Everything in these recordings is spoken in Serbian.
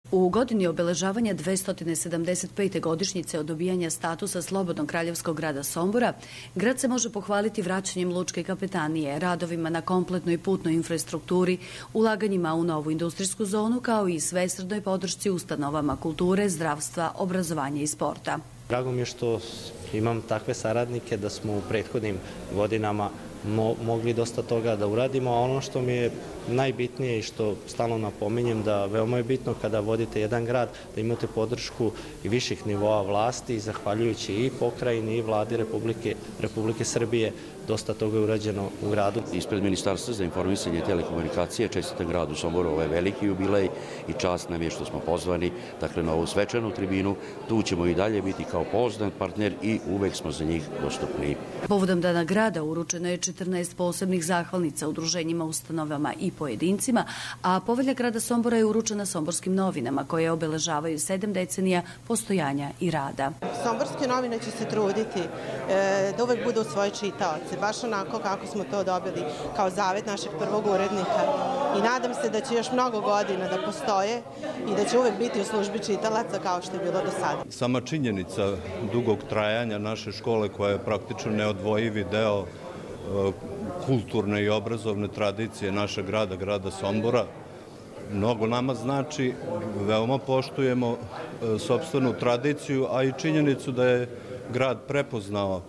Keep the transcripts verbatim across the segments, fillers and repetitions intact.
U godini obeležavanja dvesta sedamdeset pete godišnjice od dobijanja statusa Slobodnog kraljevskog grada Sombora, grad se može pohvaliti vraćanjem lučke kapetanije, radovima na kompletnoj putnoj infrastrukturi, ulaganjima u novu industrijsku zonu, kao i svesrdnoj podršci ustanovama kulture, zdravstva, obrazovanja i sporta. Drago mi je što imam takve saradnike da smo u prethodnim godinama Mo, mogli dosta toga da uradimo, a ono što mi je najbitnije i što stalno napominjem da veoma je bitno kada vodite jedan grad da imate podršku i viših nivoa vlasti, zahvaljujući i pokrajini i vladi Republike, Republike Srbije, dosta toga je urađeno u gradu. Ispred Ministarstva za informisanje i telekomunikacije čestitam gradu Somboru ovaj veliki jubilej i čast nam je što smo pozvani dakle, na ovu svečanu tribinu. Tu ćemo i dalje biti kao pouzdan partner i uvek smo za njih dostupni. Povodom Dana grada uručeno je četrnaest posebnih zahvalnica udruženjima, ustanovama i pojedincima, a povelja grada Sombora je uručena Somborskim novinama koje obeležavaju sedam decenija postojanja i rada. Somborske novine će se truditi e, da uvek budu svoje čitaoce, baš onako kako smo to dobili kao zavet našeg prvog urednika. I nadam se da će još mnogo godina da postoje i da će uvek biti u službi čitalaca kao što je bilo do sada. Sama činjenica dugog trajanja naše škole koja je praktično neodvojivi deo kulturne i obrazovne tradicije našeg grada, grada Sombora, mnogo nama znači, veoma poštujemo sopstvenu tradiciju, a i činjenicu da je grad prepoznao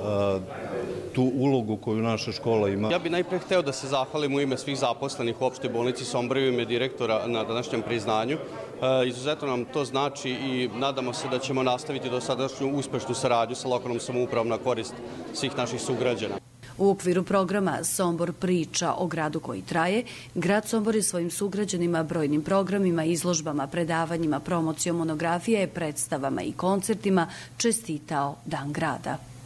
tu ulogu koju naša škola ima. Ja bih najpre hteo da se zahvalim u ime svih zaposlenih u opštoj bolnici Sombor i u ime direktora na današnjem priznanju. Izuzetno nam to znači i nadamo se da ćemo nastaviti dosadašnju uspešnu saradnju sa lokalnom samoupravom na korist svih naših sugrađana. U okviru programa Sombor priča o gradu koji traje, grad Sombor je svojim sugrađanima brojnim programima, izložbama, predavanjima, promocijom monografije, predstavama i koncertima čestitao Dan grada.